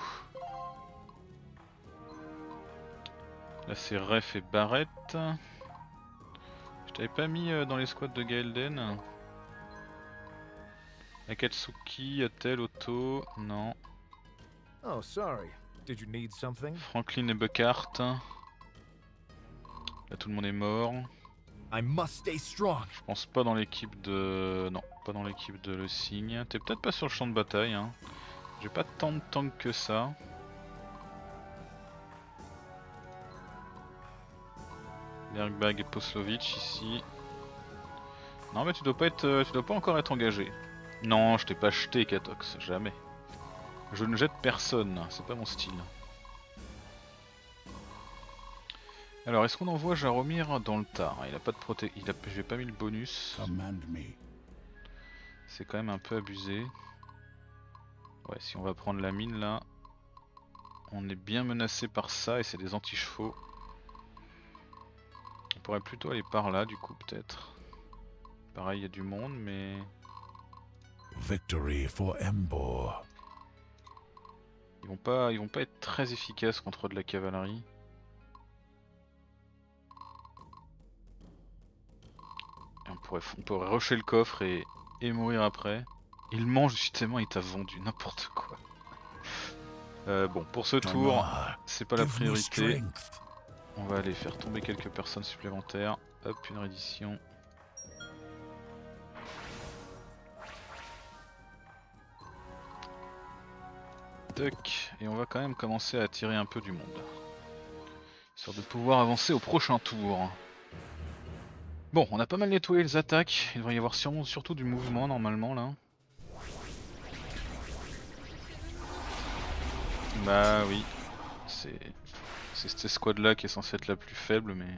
Là c'est Ref et Barrett. Je t'avais pas mis dans les squads de Gaelden. Akatsuki, a-t-elle auto? Non.
Oh, sorry. Did you need something?
Franklin et Buckhart. Là tout le monde est mort.
I must stay strong.
Je pense pas dans l'équipe de... Non, pas dans l'équipe de Le Cygne. T'es peut-être pas sur le champ de bataille. Hein. J'ai pas tant de tanks que ça. Bergbag et Poslovic ici. Non mais tu dois pas être, tu dois pas encore être engagé. Non, je t'ai pas jeté Katox, jamais. Je ne jette personne, c'est pas mon style. Alors, est-ce qu'on envoie Jaromir dans le Tar? Il a pas de proté... Il a... J'ai pas mis le bonus. C'est quand même un peu abusé. Ouais, si on va prendre la mine là, on est bien menacé par ça et c'est des anti-chevaux. On pourrait plutôt aller par là du coup peut-être. Pareil, il y a du monde mais...
Victory for Embor.
Ils vont pas, ils vont pas être très efficaces contre de la cavalerie. Et on pourrait, on pourrait rusher le coffre et, et mourir après. Il mange justement, il t'a vendu n'importe quoi. Euh, bon, pour ce tour, c'est pas la priorité. On va aller faire tomber quelques personnes supplémentaires. Hop, une reddition. Tuck. Et on va quand même commencer à attirer un peu du monde. Histoire de pouvoir avancer au prochain tour. Bon, on a pas mal nettoyé les attaques. Il devrait y avoir sûrement, surtout du mouvement normalement là. Bah oui. C'est cette escouade là qui est censée être la plus faible mais...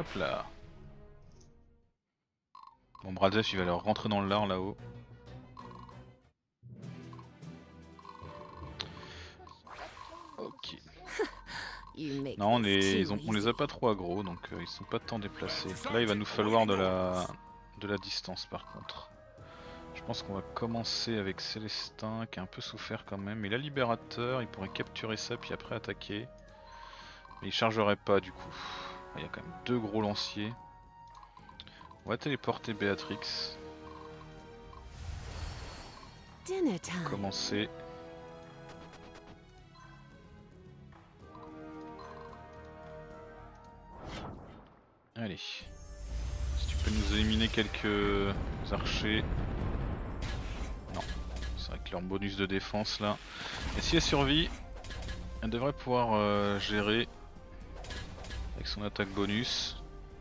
Hop là. Bon, Bradzev il va leur rentrer dans le lard là-haut. Ok.
You make
Non, on
this
les,
too
ils ont- on les
easy.
a pas trop aggro, donc euh, ils sont pas tant déplacés. Là, il va nous falloir de la, de la distance par contre. Je pense qu'on va commencer avec Célestin qui a un peu souffert quand même. Il a Libérateur, il pourrait capturer ça puis après attaquer. Mais il chargerait pas du coup. Il y a quand même deux gros lanciers. On va téléporter Béatrix.
Dinner time.
Commencer. Allez. Si tu peux nous éliminer quelques archers. Non. C'est vrai que leur bonus de défense là. Et si elle survit, elle devrait pouvoir euh, gérer avec son attaque bonus.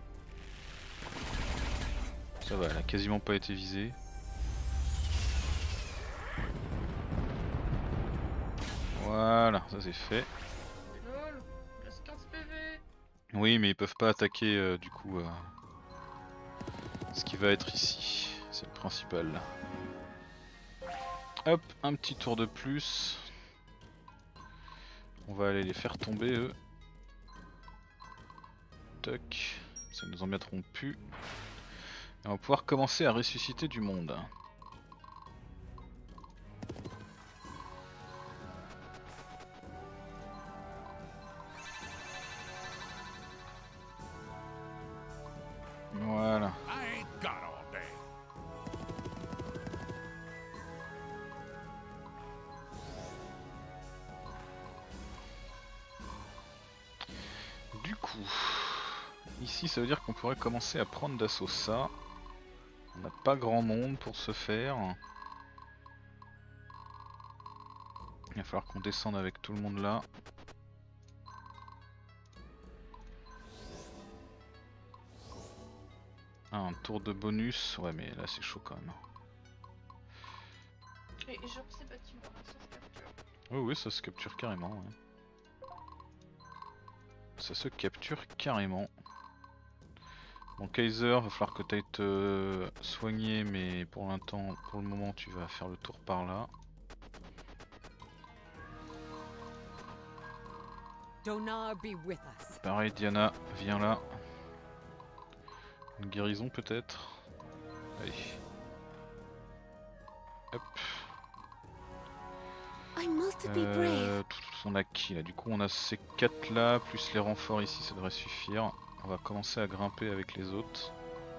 Ça va, elle a quasiment pas été visée. Voilà, ça c'est fait.
Lol, il reste quinze P V.
Oui, mais ils peuvent pas attaquer euh, du coup euh, ce qui va être ici. C'est le principal. Hop, un petit tour de plus. On va aller les faire tomber eux. Toc, ça nous embêteront plus. Et on va pouvoir commencer à ressusciter du monde. Voilà.
I ain't got all day.
Du coup, ici ça veut dire qu'on pourrait commencer à prendre d'assaut ça. On n'a pas grand monde pour ce faire. Il va falloir qu'on descende avec tout le monde là. Ah, un tour de bonus, ouais mais là c'est chaud quand même.
Et genre ces bâtiments là, ça se capture.
Oui oui, ça se capture carrément. Ouais. Ça se capture carrément. Bon Kaiser, va falloir que tu ailles te soigner, mais pour l'instant, pour le moment tu vas faire le tour par là.
Donar be with us.
Pareil Diana, viens là. Une guérison peut-être. Allez. Hop.
I must be brave.
Euh, tout- tout- on a qui là? Du coup on a ces quatre là, plus les renforts ici, ça devrait suffire. On va commencer à grimper avec les autres.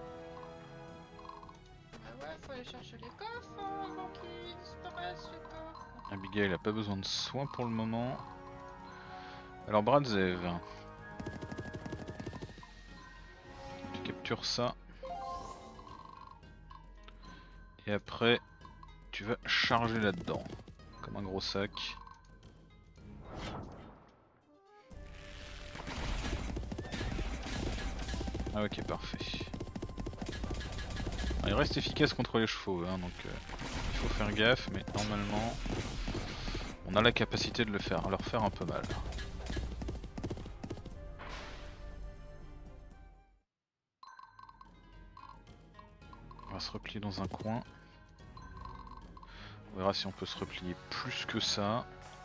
Ah ouais, faut aller chercher les coffres hein, avant qu'ils disparaissent les coffres.
Abigail a pas besoin de soins pour le moment. Alors Bradzev, tu captures ça. Et après, tu vas charger là-dedans, comme un gros sac. Ah ok, parfait. Ah, il reste efficace contre les chevaux, hein, donc euh, il faut faire gaffe, mais normalement, on a la capacité de le faire, leur faire un peu mal. On va se replier dans un coin. On verra si on peut se replier plus que ça.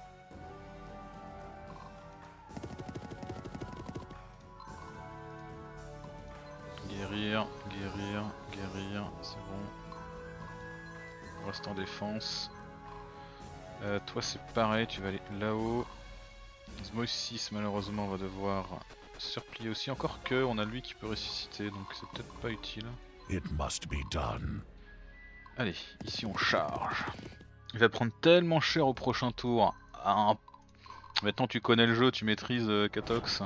Guérir, guérir, guérir, c'est bon. On reste en défense. Euh, toi c'est pareil, tu vas aller là-haut. Zmosis malheureusement va devoir se replier aussi. Encore que on a lui qui peut ressusciter, donc c'est peut-être pas utile.
It must be done.
Allez, ici on charge. Il va prendre tellement cher au prochain tour. Ah, maintenant tu connais le jeu, tu maîtrises euh, Katox.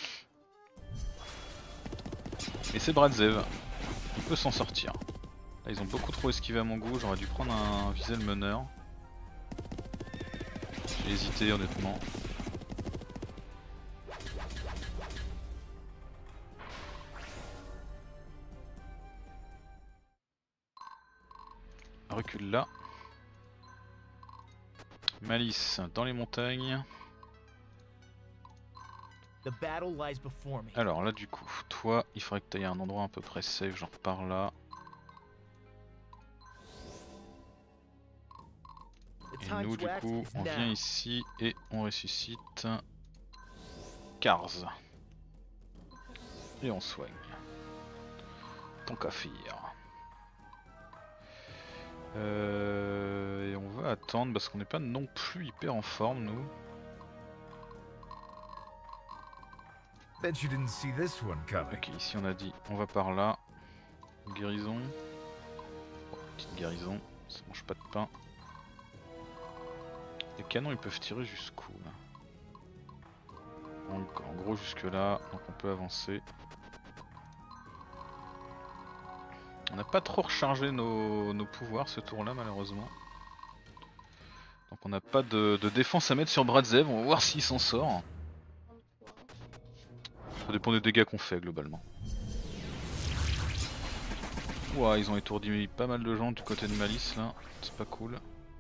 Et c'est Bradzev. Il peut s'en sortir. Là ils ont beaucoup trop esquivé à mon goût, j'aurais dû prendre un viser le meneur. J'ai hésité honnêtement. Recule là. Malice dans les montagnes.
The battle lies before me.
Alors là du coup, toi il faudrait que tu ailles à un endroit à peu près safe, genre par là. Et nous du coup on vient ici et on ressuscite Karz. Et on soigne. Ton Kaffir. Euh, et on va attendre parce qu'on n'est pas non plus hyper en forme nous.
Bet you didn't see this one coming.
Ok, ici on a dit on va par là. Guérison. Oh, petite guérison, ça mange pas de pain. Les canons ils peuvent tirer jusqu'où là? Donc, en gros jusque là, donc on peut avancer. On n'a pas trop rechargé nos, nos pouvoirs ce tour là malheureusement. Donc on n'a pas de, de défense à mettre sur Bradzev, on va voir s'il s'en sort. Ça dépend des dégâts qu'on fait globalement. Ouah, ils ont étourdi pas mal de gens du côté de Malice là, c'est pas cool.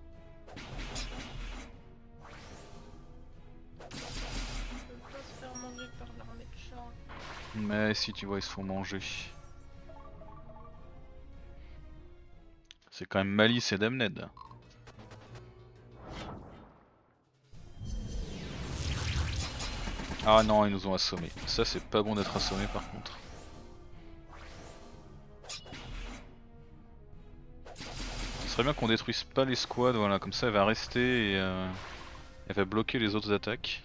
Mais si tu vois ils se font manger. C'est quand même Malice et Damned. Ah non, ils nous ont assommés. Ça c'est pas bon d'être assommé par contre. Ce serait bien qu'on détruise pas les squads, voilà, comme ça elle va rester et euh, elle va bloquer les autres attaques.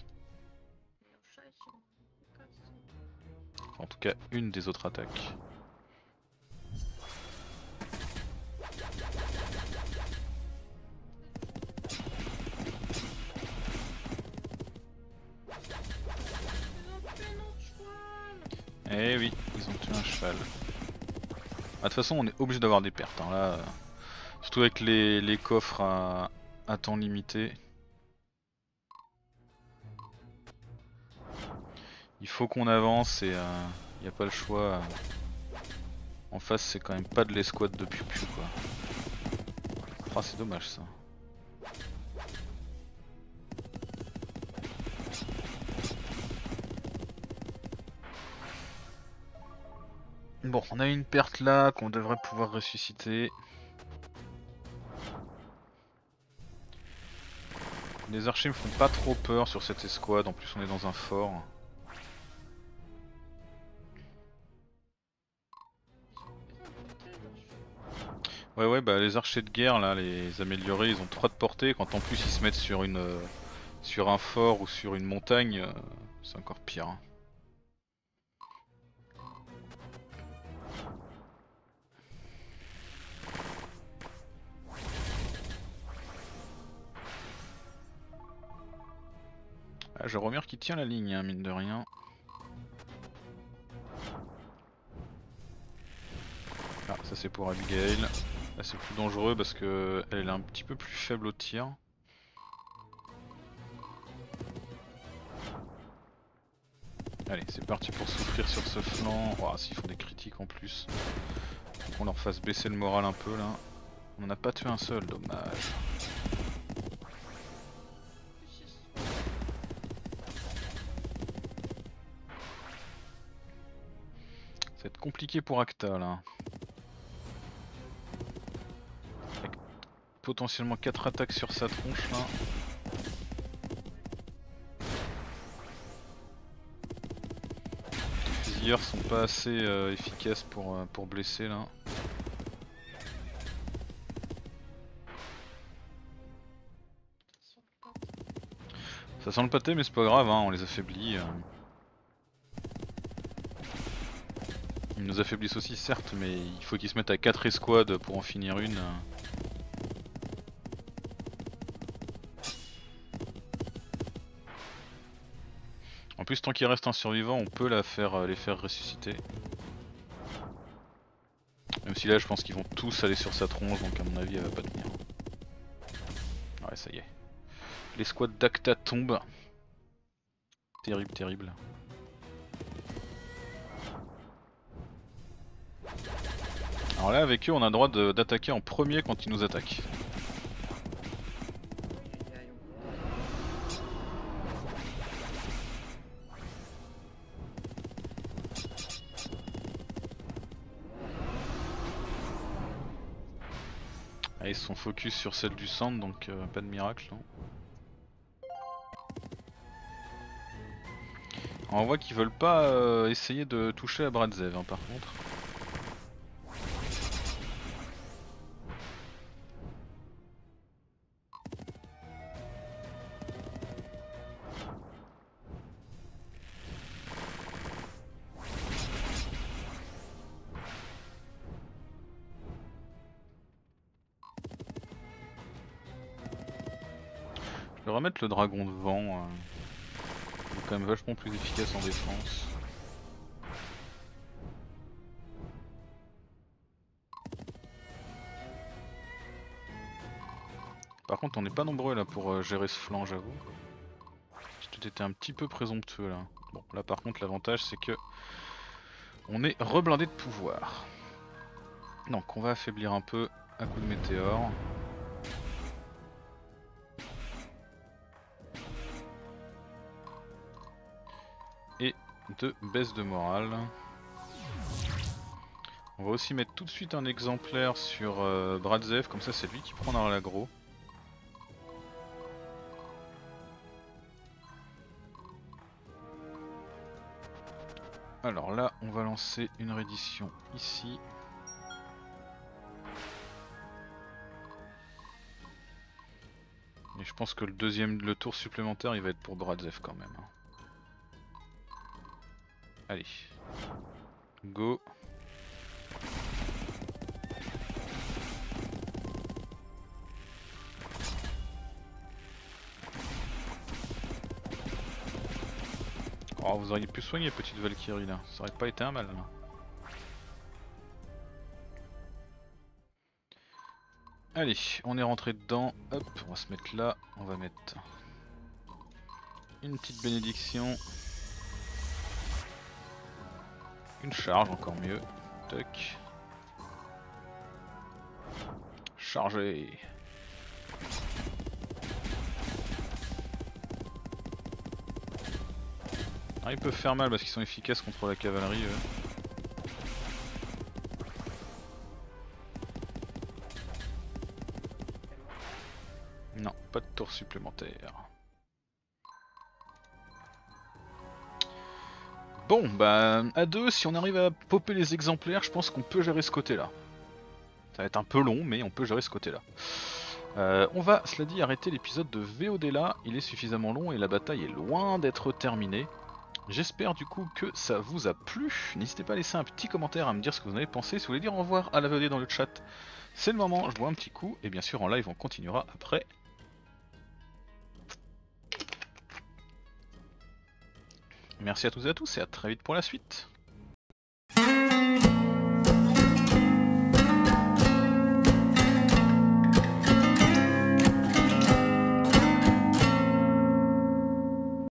En tout cas une des autres attaques. Eh oui, ils ont tué un cheval. Ah, de toute façon on est obligé d'avoir des pertes hein, là. Euh, surtout avec les, les coffres à, à temps limité. Il faut qu'on avance et il euh, n'y a pas le choix. En face c'est quand même pas de l'escouade de Piu Piu quoi. Ah c'est dommage ça. Bon, on a une perte là qu'on devrait pouvoir ressusciter. Les archers me font pas trop peur sur cette escouade, en plus on est dans un fort. Ouais ouais bah les archers de guerre là, les améliorés, ils ont trois de portée, quand en plus ils se mettent sur une euh, sur un fort ou sur une montagne, euh, c'est encore pire. Hein. Ah, Jaromir qui tient la ligne, hein, mine de rien. Ah, ça c'est pour Abigail. Là c'est plus dangereux parce que elle est un petit peu plus faible au tir. Allez, c'est parti pour souffrir sur ce flanc. Oh, s'ils font des critiques en plus. Faut qu'on leur fasse baisser le moral un peu là. On en a pas tué un seul, dommage. Ça va être compliqué pour Acta là. Avec potentiellement quatre attaques sur sa tronche là. Les fusilleurs sont pas assez euh, efficaces pour, euh, pour blesser là. Ça sent le pâté mais c'est pas grave, hein, on les affaiblit. Euh... Ils nous affaiblissent aussi certes, mais il faut qu'ils se mettent à quatre escouades pour en finir une. En plus tant qu'il reste un survivant on peut la faire, les faire ressusciter. Même si là je pense qu'ils vont tous aller sur sa tronche donc à mon avis elle va pas tenir. Ouais ça y est. L'escouade d'Acta tombe. Terrible, terrible. Alors là avec eux on a le droit d'attaquer en premier quand ils nous attaquent. Ah, ils sont focus sur celle du centre, donc euh, pas de miracle. Non. On voit qu'ils veulent pas euh, essayer de toucher à Bradzev hein, par contre. Je vais remettre le dragon de vent. Euh... Il est quand même vachement plus efficace en défense. Par contre on n'est pas nombreux là pour euh, gérer ce flanc j'avoue. J'ai tout été un petit peu présomptueux là. Bon là par contre l'avantage c'est que on est reblindé de pouvoir. Donc on va affaiblir un peu à coup de météore. Et de baisse de morale. On va aussi mettre tout de suite un exemplaire sur euh, Bradzev, comme ça c'est lui qui prendra l'aggro. Alors là on va lancer une reddition ici. Et je pense que le deuxième, le tour supplémentaire il va être pour Bradzev quand même. Allez, go. Oh, vous auriez pu soigner petite Valkyrie là, ça aurait pas été un mal là. Allez, on est rentré dedans, hop, on va se mettre là, on va mettre une petite bénédiction. Une charge, encore mieux. Toc. Chargé. Ah, ils peuvent faire mal parce qu'ils sont efficaces contre la cavalerie. Eux. Non, pas de tour supplémentaire. Bon, bah à deux, si on arrive à popper les exemplaires, je pense qu'on peut gérer ce côté-là. Ça va être un peu long, mais on peut gérer ce côté-là. Euh, on va, cela dit, arrêter l'épisode de V O D là. Il est suffisamment long et la bataille est loin d'être terminée. J'espère du coup que ça vous a plu. N'hésitez pas à laisser un petit commentaire, à me dire ce que vous en avez pensé. Si vous voulez dire au revoir à la V O D dans le chat, c'est le moment. Je bois un petit coup et bien sûr en live on continuera après. Merci à tous et à tous et à très vite pour la suite.